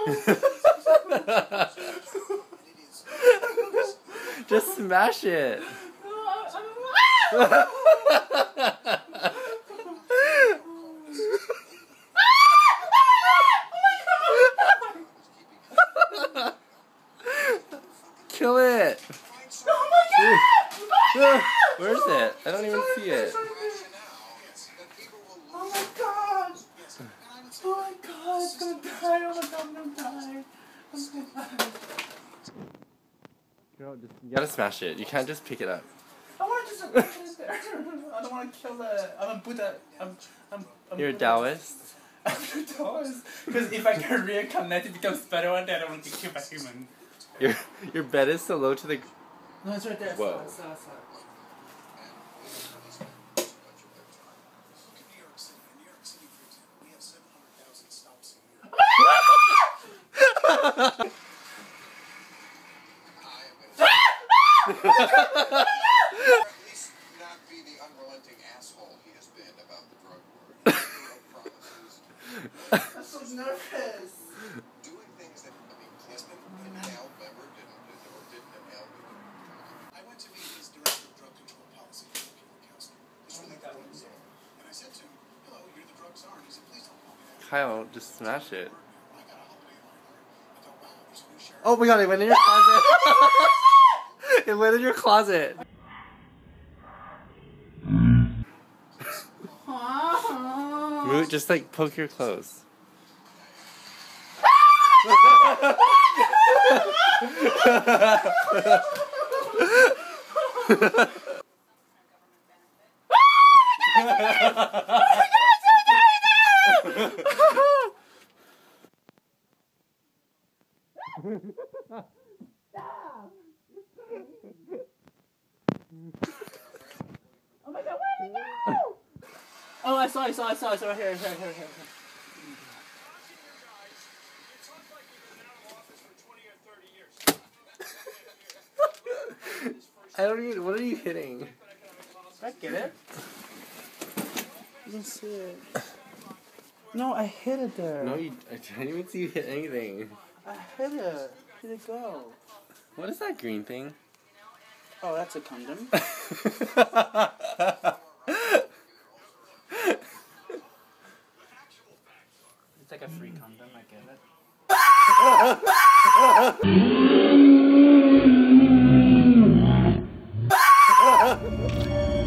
Just smash it. Kill it. Oh my god! Where is it? I don't even see it. Oh my god! Oh my god, it's gonna die. Oh my god, I'm gonna die. I'm gonna die. You gotta smash it. You can't just pick it up. I wanna just put it there. I don't wanna kill the. I'm a Buddha. You're a Taoist? I'm a Taoist. Because if I can reincarnate, it becomes better one day. I don't want to kill a human. Your bed is so low to the. No, it's right there. Whoa. At least not be the unrelenting asshole he has been about the drug war. I'm so nervous. Doing things that, Klinsmann, inhaled, remember, didn't inhale. I went to meet his director of drug control policy, Kowalski. It's really cool. And I said to him, hello, you're the drug czar. And he said, please don't call me that. Kyle, just smash it. I got a holiday on her. I thought, wow, there's a new sheriff. Oh my god, it went in your closet. It went in your closet. Move, just like poke your clothes. Oh my god, where did it go? Oh, I saw it right here. I don't even. What are you hitting? I get it. You can see it. No, I hit it there. No, I didn't even see you hit anything. I hit it. Where did it go? What is that green thing? Oh, that's a condom. It's like a free condom, I get it.